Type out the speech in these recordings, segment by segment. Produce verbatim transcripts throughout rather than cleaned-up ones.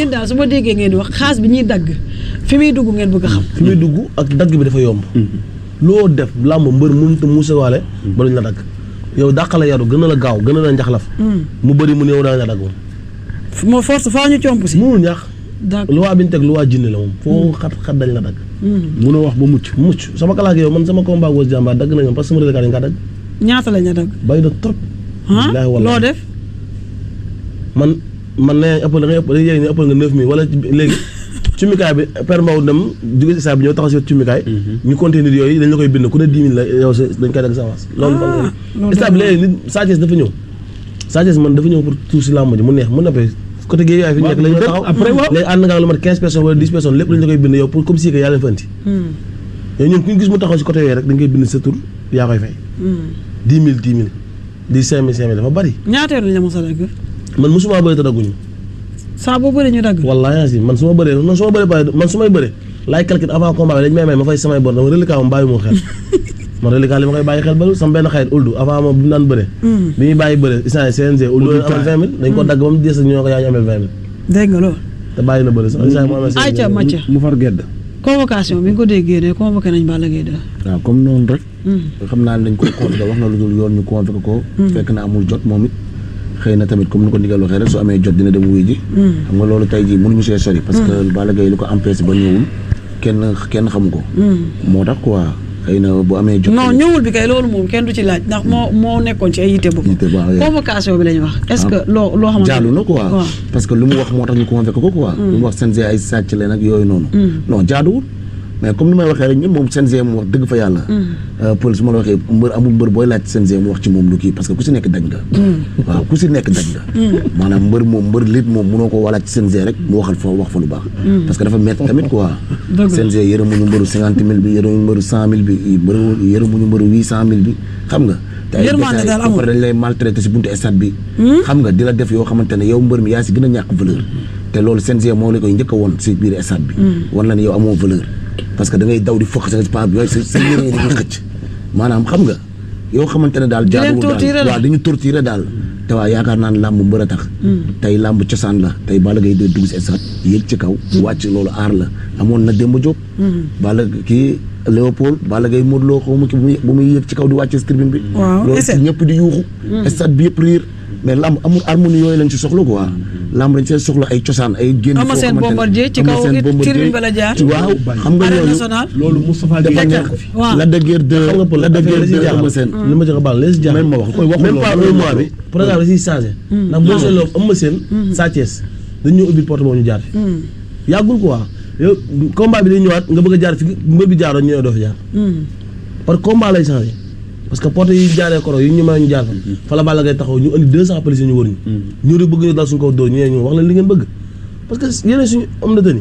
yéen daal su ma déggee ngeen di wax xaas bi ñuy dagg fi muy dugg ngeen bëgg a xam. fi muy dugg ak dagg bi dafa yomb. loo def làmb mbër mënut a muusewaale ba duñ la dagg yow dàqala yaru gën a la gaaw gën a la njaxlaf. mu bëri mu néew daa nga dagg moom. moo force faa ñu comp si. mënul ñaax. d'accord lu waa bi ñu teg lu waa jinne la moom. foo xat xat dañ la dagg. mënoo wax ba mucc. mucc sama kalaak yow man sama combat Weuz Diambar dagg nañu parce que sama reliquat dañ kaa dagg. ñaata lañ la dagg. bàyyi na trop. ah loo def. man man nee nañ ëppal nga ëppal yéen ñi ëppal nga neuf mille wala léegi cumikaay bi per Mbaw dem jóge si saa bi ñëw taxaw si cumikaay. ñu compter nit yooyu dañ la koy bind ku ne dix mille la yow dañ koy dagg sa avance. loolu fan la stade bi léegi nit Sa Thiès dafa ñëw. Sa Thiès man dafa ñëw pour tuur si làmb ji mu neex mu neppee côté géej yaay fi ñu nekk la ñu taxaw après léegi ànd nga lu mat quinze personnes wala dix personnes lépp dañ la koy bind yow pour comme si que yaa leen fa andi. yow ñun ku ñu gis mu taxaw si côté yooyu rek dañ koy bind sa tur yaa koy fay. dix mille dix mille di cinq mille cinq mille dafa bari. ñaata yoon la ñu mos a dagg. man mosuma bëri te dagguñu. saa boo bëree ñu dagg. wallaahi si man su ma bëree man su ma bëree pare man su may bëree laay calcul avant combat bi dañ may may ma fay samay bor dama reliquat moom bàyyi moo xel. man reliquat li ma koy bàyyi xel ba sama benn xarit uldu avant moom bi mu daan bëree. bi ñuy bàyyi bëree instant C N G uldu leen amal vingt mille dañ ko dagg ba mu des ñoo ko yaa ñu amee vingt mille. dégg nga loolu. te bàyyi na bëri sax instant mu amee C N G. ayca Mathia mu far gedd. convocation bi nga ko déggee ne convoqué nañ Balla Gaye de. waaw comme noonu rek. xam naa ne dañ ko convoqué wax na lu dul yoon ñu convoqué ko. fekk na amul jot moom it. xëy na tamit comme ni ko ndigal waxee rek su amee jot dina dem wuy ji. xam nga loolu tey jii mënuñu see sori. parce que Balla Gaye lu ko empêché ba ñëwul kenn kenn xamu ko. moo tax quoi xëy na bu amee jot. non ñëwul bi kay loolu moom kenn du ci laaj ndax moo moo nekkoon ci ay yitte boobu. yitte baax convocation bi la ñu wax. est-ce que loo loo xamante jaadu na quoi. parce que lu mu wax moo tax ñu convoqué ko quoi. lu mu wax C N G ay sàcc leen ak yooyu noonu. non jaaduwul. mais comme ni may waxee rek ñun moom C N G mu wax dëgg fa yàlla. police su ma la waxee mbër amul mbër booy laaj C N G mu wax ci moom lu kii parce que ku si nekk daj nga. waaw ku si nekk daj nga. maanaam mbër moom mbër lit moom mënoo ko walaaj ci C N G rek mu waxal fa wax fa lu baax. parce que dafa métti tamit quoi. C N G yërëmuñu mbëru cinquante mille bi yërëmuñu mbëru cent mille bi mbëru yërëmuñu mbëru huit cent mille bi xam nga. te ay après dañ lay maltraité si buntu stade bi. xam nga di la def yoo xamante ne yow mbër mi yaa si gën a ñàkk valeur. te loolu C N G moo la koy njëkk a woon si biir stade bi. wan la ne yow amoo valeur parce que da ngay daw di fokk sa pa yooyu sa sa yére yi dañuy xëcc maanaam xam nga yoo xamante ne daal jaaduwul daal waaw dañu torturé daal te waaw yaakaar naa ne làmb mbër a tax tey làmb cosaan la tey Balla Gaye de dugg si stade yéeg ci kaw wàcc loolu aar la amoon na Demba Diop Balla kii Léopold Balla Gaye Modou Lo xaw ma ki bu muy yéeg ci kaw di wàcce si tribune bi loolu si ñëpp di yuuxu stade bi yëpp riir mais làmb amul harmonie yooyu lañ ci soxla quoi làmb dañ see soxla ay cosaan ay génn ama seen bombardier ci kaw tribune ba la jaar waaw xam nga loolu loolu Moustapha dafa nekk la de guerre de xam nga la de guerre de ama seen li ma jox baal les jaax même ma wax koy waxul même pas un mois bi programme da siy changé ndax boo seetloo ama seen Sa Thiès dañ ñëw ubbil porte boobu ñu jaar fi yàggul quoi yow combat bi day ñëwaat nga bëgg a jaar fi mbër bi jaaroon ñëwee doo fi jaar par combat lay changé parce que porte yi jaaree koro yi ñu may ñu jaar fa fa la Balla Gaye taxaw ñu indi deux cent policiers ñu wër ñu ñu rek bëgg ñu dal suñu kaw dóor ñu ne ñu wax leen li ngeen bëgg parce que yéen suñu am na tëni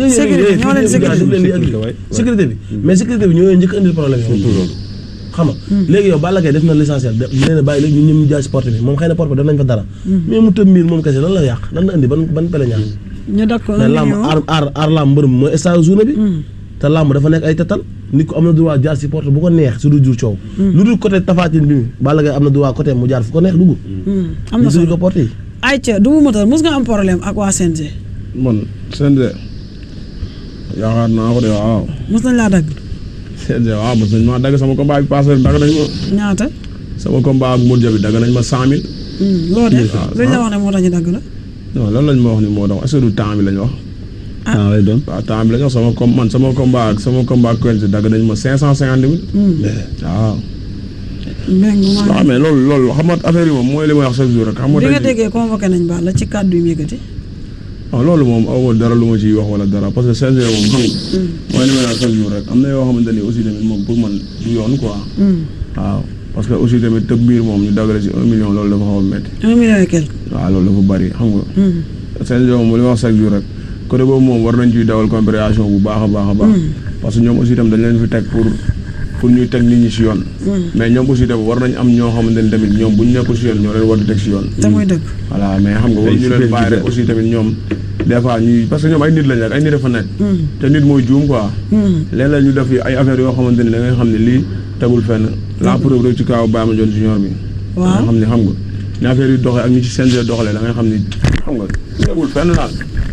sécurité bi mais sécurité bi ñoo njëkk indil problème yow xam nga léegi yow Balla Gaye def na l'essentiel nee na bàyyi léegi ñun ñëm ñu jaar si porte bi moom xëy na porte bi def nañ fa dara mais mu tëb miir moom kese lan la yàq lan la indi ban ban pele ñaan ñu d'accord mais lamb aar aar aar lamb mbërëm mooy stage journée bi te lamb dafa nekk ay tetal nit ko am na droit jaar si porte bu ko neex su dul jur coow lu dul côté Tafatine bi Balla Gaye am na droit côté mu jaar fu ko neex dugg am na solo ko porte yi ayca Double Moteur mos nga am problème ak waa C N G man C N G yaakaar naa ko de waaw mos nañ laa dagg C N G waaw mos nañ ma dagg sama combat bi passé dagg nañ ma ñaata sama combat ak Modou Dia bi dagg nañ ma cent mille loo def luñ la wax ne moo tax ñu dagg la non lan lañ ma wax ni moo tax est-ce que du temps bi lañ wax temps lay doon waaw temps bi lañ wax sama com man sama combat ak sama combat ak Quench dagg nañ ma cinq cent cinquante mille waaw waaw mais loolu loolu xam nga affaire yi moom mooy li may wax chaque jour rek xam nga bi nga déggee convoqué nañ Balla ci kàddu yu mu yëkkati waaw loolu moom awma dara lu ma ciy wax wala dara parce que C N G moom xam nga mooy li may wax chaque jour rek am na yoo xamante ni aussi tamit moom pour man du yoon quoi waaw parce que aussi tamit tëb biir moom ñu daggale ci un million loolu dafa xaw a métti un million et quelque waaw loolu dafa bëri xam nga C N G moom li ma wax chaque jour rek côté boobu moom war nañ ciy dawal compréhension bu baax a baax a baax parce que ñoom aussi tamit dañ leen fi teg pour pour ñuy teg nit ñi si yoon mais ñoom aussi tamit war nañ am ñoo xamante ni tamit ñoom bu ñu nekkul si yoon ñoo leen war di teg si yoon te muy dëgg voilà mais xam nga war ñu leen bàyyi rek aussi tamit ñoom des fois ñuy parce que ñoom ay nit lañ rek ay nit dafa nekk te nit mooy juum quoi léeg-léeg ñu def ay affaires yoo xamante ni da ngay xam ne lii tegul fenn la preuve rek ci kaw Baye Mandione Junior bi da nga xam ne xam nga ni affaire yi doxee ak ñi ci C N G doxalee da ngay xam ni xam nga tegul fenn daal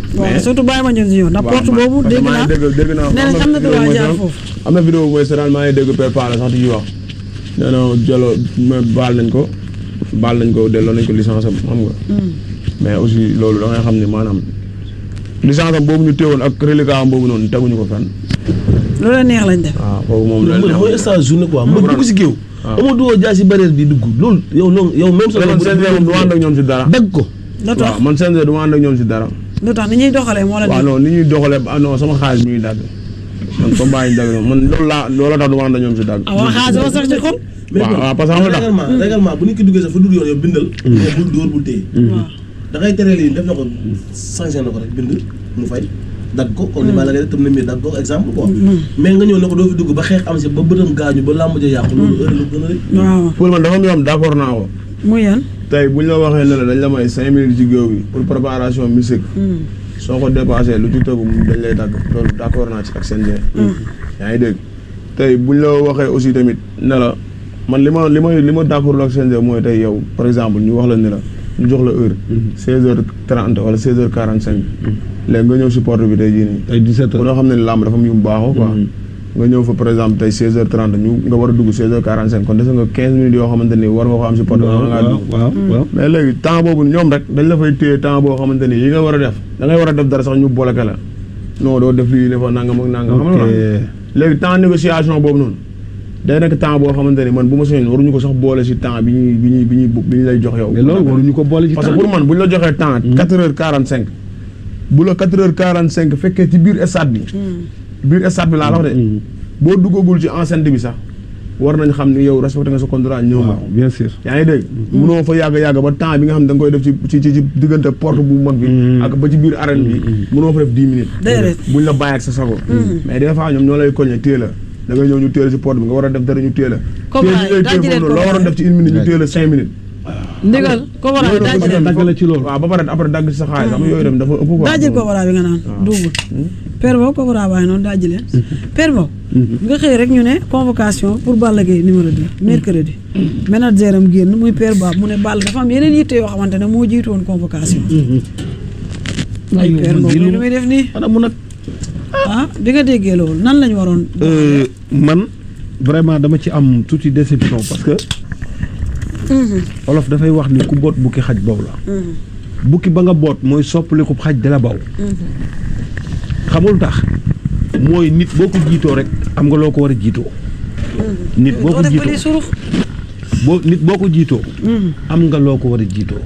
waaw surtout Baye Mandione Junior ndax porte boobu dégg naa dégg naa nee na am na droit jaar foofu. am na vidéo mooy seetaan maa ngi dégg Père Palla sax di ci wax nee na jëloo baal nañ ko baal nañ ko delloo nañ ko licence am xam nga. mais aussi loolu da ngay xam ne maanaam licence am boobu ñu téewoon ak reliquat am boobu noonu teguñu ko fenn. loolu la neex lañ def. waaw foofu moom la neex mooy stage journée quoi mu dugg si géew. waaw amoo duggoo jaay si barrière bi dugg loolu yow noonu yow même. sa man C N G moom du ma ànd ak ñoom si dara. dagg ko. lu tax waaw man C N G du ma ànd ak ñoom si dara. lu tax ni ñuy doxalee moo la. waaw non ni ñuy doxalee ah non sama xaalis mi ngi dagg man comme bàyyi dagg man loolu laa loolu tax du ma ànd ak ñoom si dagg. ah waaw xaalis ba sax ci xol. waaw waaw parce que xam nga tax règlement règlement bu nit ki duggee sax fa dugg yoon yow bindal. mais bul dóor bul téye. waaw da ngay tere lii def na ko sanctionné na ko rek bind mu fay dagg ko comme ni ma la ngay def tam na miir dagg ko exemple quoi. mais nga ñëw ne ko doo fi dugg ba xeex am si ba bëtam gaañu ba làmb ja yàqu loolu heure lu gën a rëy. waaw pour man dafa am yoo xam d'accord naa ko. muy yan. tey buñ la waxee ne la dañ la may cinq minutes ci géew bi pour préparation musique soo ko dépassé lu ci tegu dañ lay dagg loolu d'accord naa ci ak C N G. yaa ngi dégg tey buñ la waxee aussi tamit ne la man li ma li ma li ma d'accord ak C N G mooy tey yow par exemple ñu wax la ne la ñu jox la heure seize heures trente wala seize heures quarante cinq léegi nga ñëw si porte bi tey jii nii ay dix-sept heures bu nga xam ne ni làmb dafa am yu mu baaxoo quoi nga ñëw fa par exemple tey seize heures trente ñu nga war a dugg seize heures quarante cinq kon des nga quinze minutes yoo xamante ni war nga ko am si porte bi war ngaa dugg waaw waaw mais léegi temps boobu ñoom rek dañ la fay téye temps boo xamante ni yi nga war a def da ngay war a def dara sax ñu bloqué la non doo def lii ne fa nangam ak nangam xam nga léegi temps négociation boobu noonu day nekk temps boo xamante ni man bu ma soñoon waruñu ko sax boole si temps bi ñuy bi ñuy bi ñuy bi ñu lay jox yow mais loolu waruñu ko boole ci temps parce que pour man bu ñu la joxee temps quatre heures quarante cinq bu la quatre heures quarante cinq fekkee ci biir stade bi biir stade bi laa la wax de boo duggagul ci enceinte bi sax war nañ xam ni yow respecté nga sa contrat ñëw nga bien sûr yaa ngi dégg munoo fa yàgg-yàgg ba temps bi nga xam ne da nga koy def ci ci ci diggante porte bu mag bi ak ba ci biir arène bi munoo fa def dix minutes buñ la bàyyi ak sa sago mais des fois ñoom ñoo lay koñe téye la da ngay ñëw ñu téye la si porte bi nga war a def dara ñu téye la téye ñu lay téye foofu loo waroon def ci une minute ñu téye la cinq minutes ndigal kobara bi daaj leen dagg la ci loolu waaw ba pare après dagg ci sa xaalis am yooyu dem dafa ëpp quoi daajil kobara bi nga naan duubul père boobu kobara baa ngi noonu daaj leen père boobu nga xëy rek ñu ne convocation pour Balla Gaye numéro deux mercredi manager am génn muy père Bab mu ne Balla dafa am yeneen yitte yoo xamante ne moo jiitu woon convocation ay père boobu lu muy def nii xanaa mu nag ah bi nga déggee loolu nan lañu waroon man vraiment dama ci am tuuti déception parce que olof dafay wax ni ku boot bukki xaj baw la bukki ba nga boot mooy soppaliku xaj dala baw xamul tax mooy nit boo ko jiitoo rek am nga loo ko war a jiitoo nit boo ko jiitoo boo nit boo ko jiitoo am nga loo ko war a jiitoo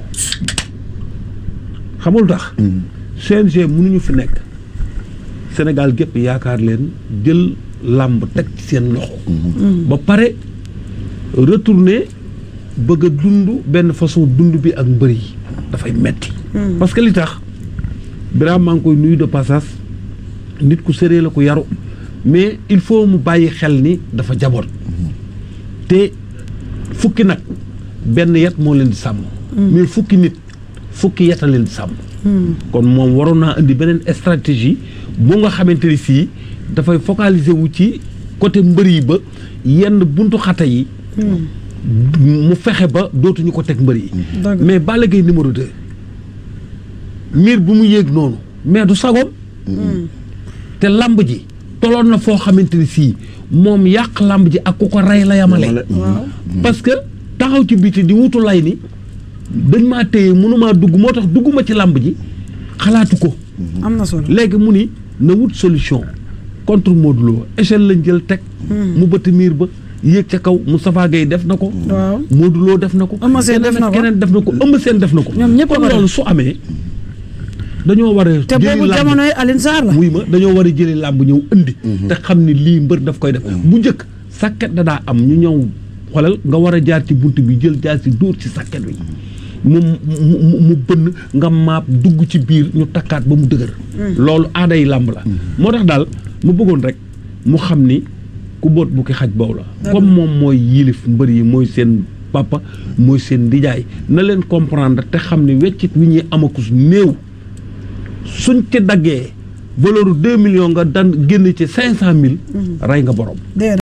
xamul tax C N G mënuñu fi nekk Sénégal gépp yaakaar leen jël làmb teg ci seen loxo ba pare retourner bëgg a dund benn façon dund bi ak mbër yi dafay metti parce que li tax Birame maa ngi koy nuyu de passage nit ku sérée la ku yaru mais il faut mu bàyyi xel ni dafa jaboot te fukki nag benn yet moo leen di sàmm mais fukki nit fukki yet a leen di sàmm kon moom waroon naa indi beneen stratégie bu nga xamante ni fii dafay focaliser wu ci côté mbër yi ba yenn buntu xata yi mu fexe ba dootuñu ko teg mbër yi mais Balla Gaye numéro deux miir bu mu yéeg noonu mais du sagoom te lamb ji toloon na foo xamante ni fii moom yàq lamb ji ak ku ko rey la yamale parce que taxaw ci biti di wutu lay ni dañ maa téye mënumaa dugg moo tax dugguma ci lamb ji xalaatu ko am na solo léegi mu ni na wut solution contre Modou Lo échelle lañ jël teg mu bëtt miir ba yéeg ca kaw Moustapha Gueye def na ko waaw Modou Lo def na ko Eumeu Sène def na ko keneen def na ko Eumeu Sène def na ko ñoom ñëpp kon loolu su amee dañoo war a te boobu jamonoy Alioune Sarr la muy ma dañoo war a jëli làmb ñëw indi te xam ni lii mbër daf koy def bu njëkk sàkket da daa am ñu ñëw xoolal nga war a jaar ci bunt bi jël jaar ci dóor ci sàkket bi mu mu mu bënn nga maap dugg ci biir ñu takkaat ba mu dëgër loolu aaday làmb la moo tax daal mu bëggoon rek mu xam ni ku boot bu ki xaj boobu la comme moom mooy yilif mbër yi mooy seen papa mooy seen ndijaay na leen comprendre te xam ni weccit wi ñuy amakus néew suñ ci daggee valeur deux millions nga dan génn ci cinq cent mille rey nga borom